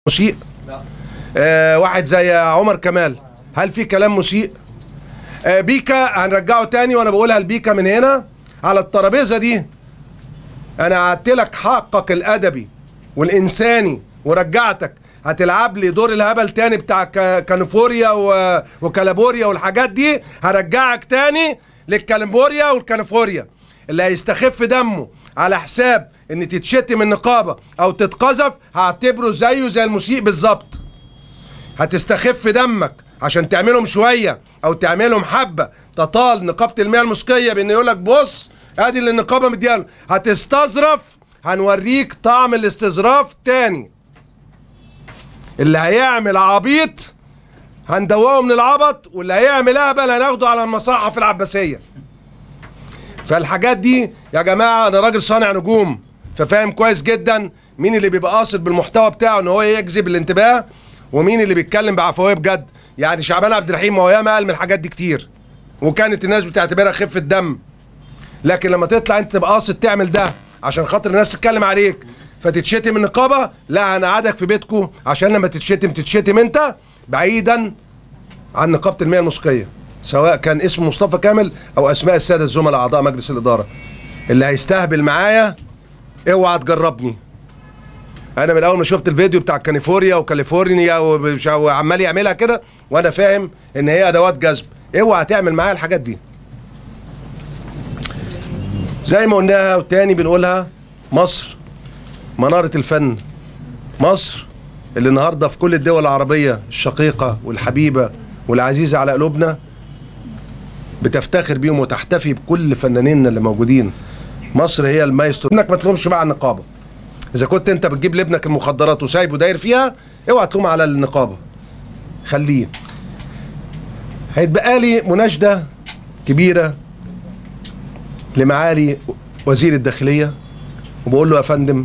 مسيء؟ لا. واحد زي عمر كمال، هل في كلام مسيء؟ بيكا هنرجعه تاني، وانا بقولها لبيكا من هنا على الترابيزه دي. انا قعدت لك حقك الادبي والانساني ورجعتك، هتلعب لي دور الهبل تاني بتاع كاليفوريا وكالابوريا والحاجات دي. هرجعك تاني للكاليفوريا والكاليفوريا. اللي هيستخف دمه على حساب ان تتشتم النقابه او تتقذف هعتبره زيه زي المسيء بالظبط. هتستخف دمك عشان تعملهم شويه او تعملهم حبه تطال نقابه المياه الموسيقيه بان يقول لك بص ادي اللي النقابه مدياله. هتستظرف، هنوريك طعم الاستظراف تاني. اللي هيعمل عبيط هندوقه من العبط، واللي هيعمل اهبل هناخده على المصحف العباسيه. فالحاجات دي يا جماعه، انا راجل صانع نجوم ففاهم كويس جدا مين اللي بيبقى قاصد بالمحتوى بتاعه ان هو يجذب الانتباه ومين اللي بيتكلم بعفويه بجد. يعني شعبان عبد الرحيم ما هو ياما قال من الحاجات دي كتير وكانت الناس بتعتبرها خفه دم، لكن لما تطلع انت تبقى قاصد تعمل ده عشان خاطر الناس تتكلم عليك فتتشتم النقابه، لا هنقعدك في بيتكم عشان لما تتشتم انت بعيدا عن نقابه المياه الموسيقيه، سواء كان اسم مصطفى كامل او اسماء الساده الزملاء اعضاء مجلس الاداره. اللي هيستهبل معايا اوعى تجربني. انا من اول ما شفت الفيديو بتاع كاليفورنيا وعمال يعملها كده وانا فاهم ان هي ادوات جذب. اوعى تعمل معايا الحاجات دي. زي ما قلناها وتاني بنقولها، مصر منارة الفن. مصر اللي النهارده في كل الدول العربية الشقيقة والحبيبة والعزيزة على قلوبنا بتفتخر بيهم وتحتفي بكل فنانيننا اللي موجودين. مصر هي المايسترو. انك ما تلومش بقى على النقابة. اذا كنت انت بتجيب لابنك المخدرات وسايبه داير فيها اوعى تلوم على النقابة، خليه. هيتبقى لي مناشدة كبيرة لمعالي وزير الداخلية، وبقول له يا فندم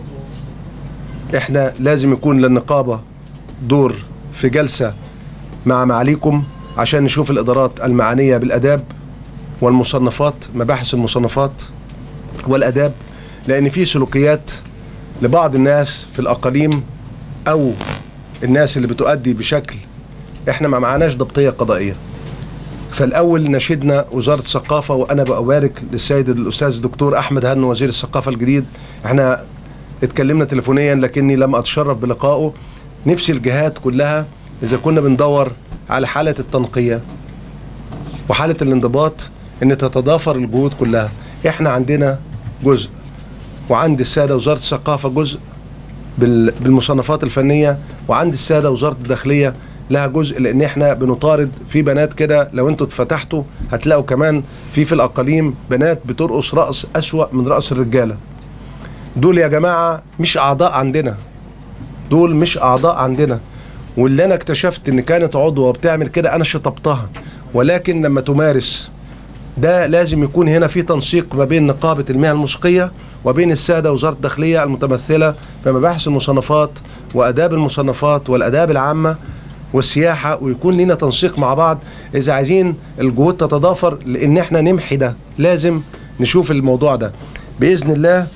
احنا لازم يكون للنقابة دور في جلسة مع معاليكم عشان نشوف الإدارات المعنية بالآداب والمصنفات، مباحث المصنفات والآداب، لأن في سلوكيات لبعض الناس في الأقاليم أو الناس اللي بتؤدي بشكل احنا ما معناش ضبطية قضائية. فالأول نشدنا وزارة الثقافة، وأنا بأبارك للسيد الأستاذ الدكتور أحمد هنو وزير الثقافة الجديد. احنا اتكلمنا تليفونيا لكني لم أتشرف بلقائه. نفسي الجهات كلها إذا كنا بندور على حالة التنقية وحالة الانضباط ان تتضافر الجهود كلها. احنا عندنا جزء وعند السادة وزارة الثقافة جزء بالمصنفات الفنية، وعند السادة وزارة الداخلية لها جزء، لان احنا بنطارد في بنات كده. لو انتوا اتفتحتوا هتلاقوا كمان في الأقاليم بنات بترقص رقص أسوأ من رقص الرجالة. دول يا جماعة مش أعضاء عندنا، دول مش أعضاء عندنا. واللي أنا اكتشفت إن كانت عضوة بتعمل كده أنا شطبتها، ولكن لما تمارس ده لازم يكون هنا في تنسيق ما بين نقابة المياه الموسيقية وبين السادة وزارة الداخلية المتمثلة في مباحث المصنفات وآداب المصنفات والآداب العامة والسياحة، ويكون لنا تنسيق مع بعض إذا عايزين الجهود تتضافر، لأن احنا نمحي ده. لازم نشوف الموضوع ده بإذن الله.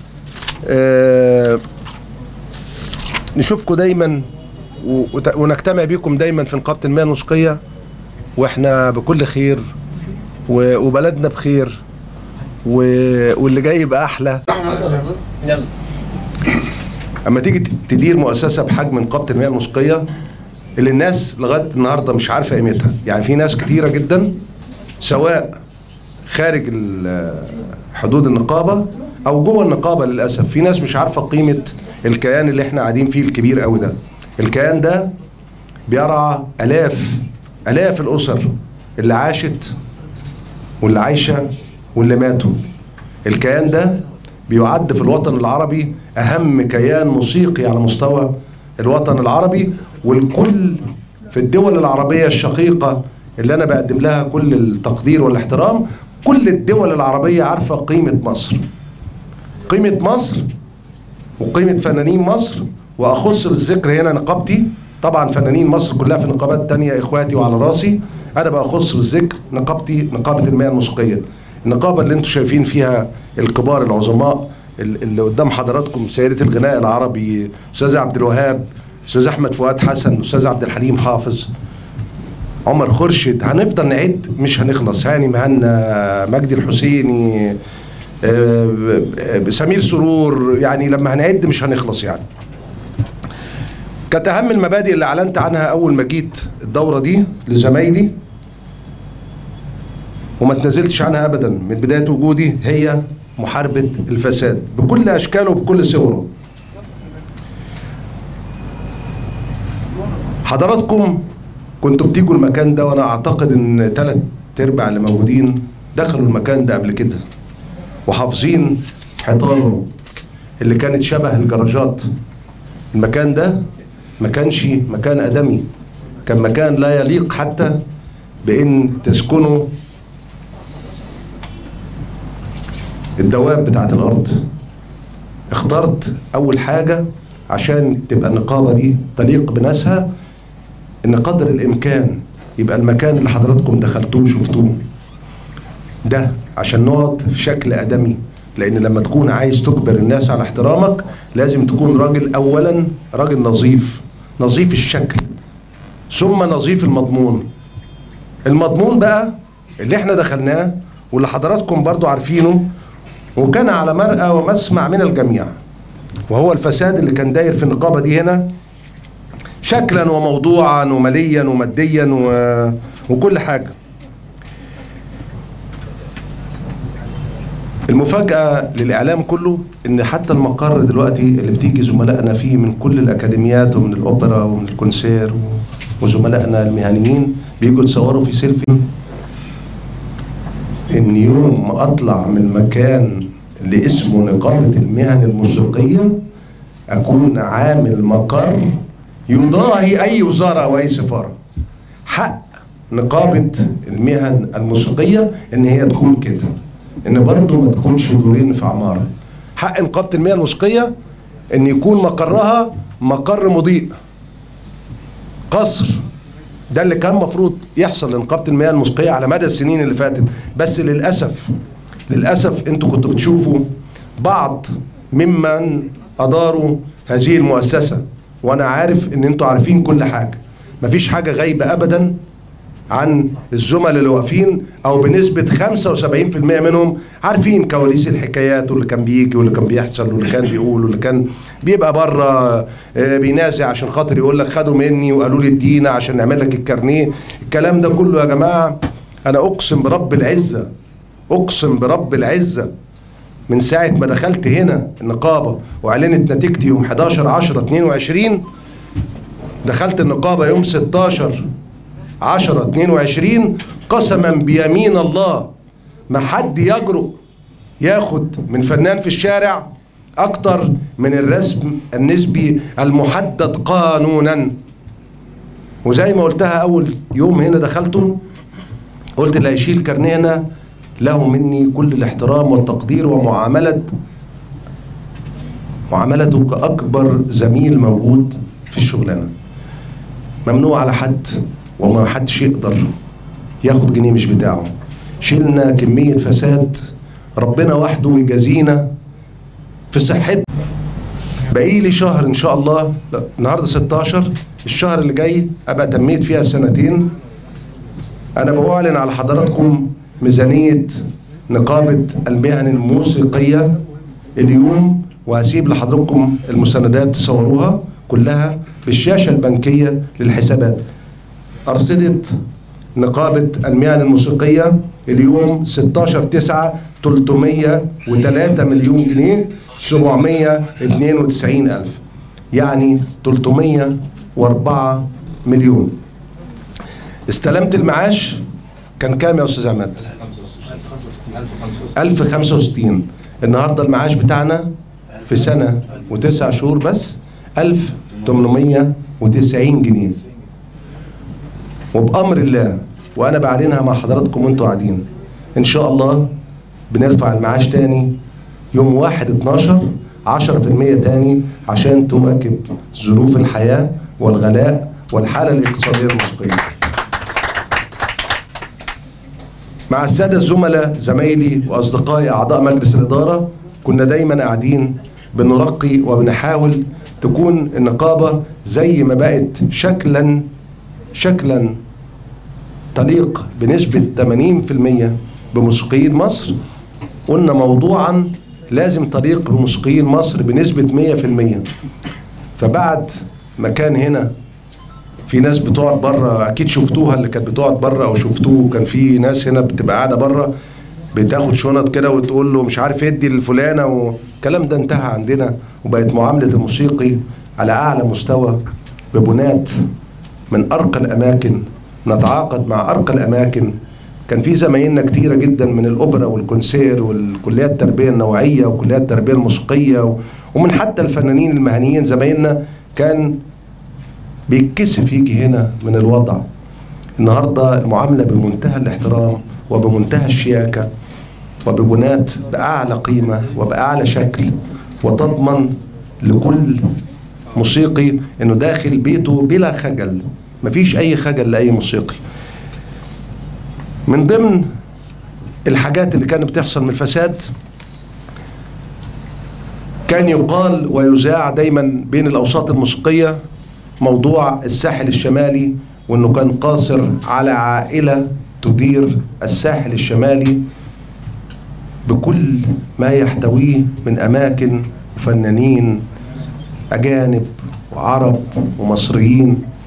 نشوفكم دايما ونجتمع بيكم دايما في نقابة المياه الموسيقية واحنا بكل خير وبلدنا بخير واللي جاي يبقى احلى. يلا اما تيجي تدير مؤسسة بحجم نقابة المياه الموسيقية اللي الناس لغاية النهاردة مش عارفة قيمتها، يعني في ناس كتيرة جدا سواء خارج حدود النقابة او جوه النقابة للأسف في ناس مش عارفة قيمة الكيان اللي احنا قاعدين فيه الكبير قوي ده. الكيان ده بيرعى آلاف الأسر اللي عاشت واللي عايشة واللي ماتوا. الكيان ده بيعد في الوطن العربي أهم كيان موسيقي على مستوى الوطن العربي، والكل في الدول العربية الشقيقة اللي أنا بقدم لها كل التقدير والاحترام، كل الدول العربية عارفة قيمة مصر، قيمة مصر وقيمة فنانين مصر. وأخص بالذكر هنا نقابتي، طبعا فنانين مصر كلها في نقابات تانية إخواتي وعلى راسي، أنا بأخص بالذكر نقابتي، نقابة المياه الموسيقية. النقابة اللي انتم شايفين فيها الكبار العظماء اللي قدام حضراتكم، سيدة الغناء العربي أستاذ عبد الوهاب، استاذ احمد فؤاد حسن، استاذ عبد الحليم حافظ، عمر خورشيد، هنفضل نعد مش هنخلص، هاني مهنا، مجدي الحسيني، سمير سرور، يعني لما هنعد مش هنخلص يعني. كانت اهم المبادئ اللي اعلنت عنها اول ما جيت الدوره دي لزمايلي وما تنازلتش عنها ابدا من بدايه وجودي، هي محاربه الفساد بكل اشكاله وبكل صوره. حضراتكم كنتوا بتيجوا المكان ده، وانا اعتقد ان 3/4 اللي موجودين دخلوا المكان ده قبل كده وحافظين حيطانه اللي كانت شبه الجراجات. المكان ده ما كانش مكان ادمي، كان مكان لا يليق حتى بان تسكنوا الدواب بتاعت الارض. اخترت اول حاجه عشان تبقى النقابه دي تليق بناسها ان قدر الامكان يبقى المكان اللي حضراتكم دخلتوه وشفتوه ده عشان نقعد في شكل ادمي، لان لما تكون عايز تجبر الناس على احترامك لازم تكون راجل، اولا راجل نظيف، نظيف الشكل ثم نظيف المضمون. المضمون بقى اللي احنا دخلناه واللي حضراتكم برضو عارفينه وكان على مرأى ومسمع من الجميع، وهو الفساد اللي كان داير في النقابة دي هنا شكلا وموضوعا وماليا وماديا وكل حاجة. المفاجأة للإعلام كله إن حتى المقر دلوقتي اللي بتيجي زملائنا فيه من كل الأكاديميات ومن الأوبرا ومن الكونسير وزملائنا المهنيين بيجوا يتصوروا في سيلفي. إن يوم ما أطلع من المكان اللي اسمه نقابة المهن الموسيقية أكون عامل مقر يضاهي أي وزارة أو أي سفارة. حق نقابة المهن الموسيقية إن هي تكون كده، إن برضه ما تكونش دورين في عمارة. حق نقابة المهن الموسيقية إن يكون مقرها مقر مضيء، قصر. ده اللي كان مفروض يحصل لنقابة المهن الموسيقية على مدى السنين اللي فاتت، بس للأسف انتوا كنتوا بتشوفوا بعض ممن أداروا هذه المؤسسة، وأنا عارف إن انتوا عارفين كل حاجة، مفيش حاجة غايبة أبدا عن الزملاء اللي واقفين، أو بنسبة 75% منهم عارفين كواليس الحكايات واللي كان بيجي واللي كان بيحصل واللي كان بيقول واللي كان بيبقى بره بينازع عشان خاطر يقول لك خدوا مني وقالوا لي ادينا عشان نعمل لك الكارنيه. الكلام ده كله يا جماعة أنا أقسم برب العزة من ساعة ما دخلت هنا النقابة وأعلنت نتيجتي يوم 11/10/22، دخلت النقابة يوم 16/10/22، قسما بيمين الله ما حد يجرؤ ياخد من فنان في الشارع أكتر من الرسم النسبي المحدد قانونا. وزي ما قلتها أول يوم هنا دخلته، قلت اللي هيشيل كارنيه هنا له مني كل الاحترام والتقدير ومعاملته كأكبر زميل موجود في الشغلانة. ممنوع على حد وما حدش يقدر ياخد جنيه مش بتاعه. شيلنا كمية فساد ربنا وحده يجازينا في صحتنا. بقيلي شهر ان شاء الله، لا النهارده 16، الشهر اللي جاي ابقى تميت فيها 2 انا بعلن على حضراتكم ميزانية نقابة المهن الموسيقية اليوم، وهسيب لحضراتكم المساندات تصوروها كلها بالشاشة البنكية للحسابات. أرصدة نقابة المهن الموسيقية اليوم 16/9 303 مليون جنيه 792 ألف، يعني 304 مليون. استلمت المعاش كان كام يا أستاذ عماد؟ 1065. النهارده المعاش بتاعنا في سنة و9 شهور بس 1890 جنيه. وبأمر الله وأنا بعلنها مع حضراتكم وأنتوا قاعدين، إن شاء الله بنرفع المعاش تاني يوم 1/12 10% تاني عشان تواكب ظروف الحياة والغلاء والحالة الاقتصادية الموسيقية. مع السادة الزملاء زمايلي وأصدقائي أعضاء مجلس الإدارة كنا دايما قاعدين بنرقي وبنحاول تكون النقابة زي ما بقت شكلا تليق بنسبة 80% بموسيقيين مصر، قلنا موضوعا لازم تليق بموسيقيين مصر بنسبة 100%. فبعد ما كان هنا في ناس بتقعد بره، اكيد شفتوها اللي كانت بتقعد بره او شفتوه، كان في ناس هنا بتبقى قاعده بره بتاخد شنط كده وتقول له مش عارف ادي للفلانه، والكلام ده انتهى عندنا، وبقت معامله الموسيقي على اعلى مستوى ببنات من ارقى الاماكن، نتعاقد مع ارقى الاماكن. كان في زمايلنا كتيره جدا من الاوبرا والكونسير والكليات التربيه النوعيه وكليات التربيه الموسيقيه ومن حتى الفنانين المهنيين زمايلنا كان بيتكسف يجي هنا من الوضع. النهارده المعامله بمنتهى الاحترام وبمنتهى الشياكه وببنات باعلى قيمه وباعلى شكل، وتضمن لكل موسيقي انه داخل بيته بلا خجل، مفيش اي خجل لاي موسيقي. من ضمن الحاجات اللي كانت بتحصل من الفساد، كان يقال ويذاع دايما بين الاوساط الموسيقيه موضوع الساحل الشمالي، وانه كان قاصر على عائله تدير الساحل الشمالي بكل ما يحتويه من اماكن وفنانين اجانب وعرب ومصريين.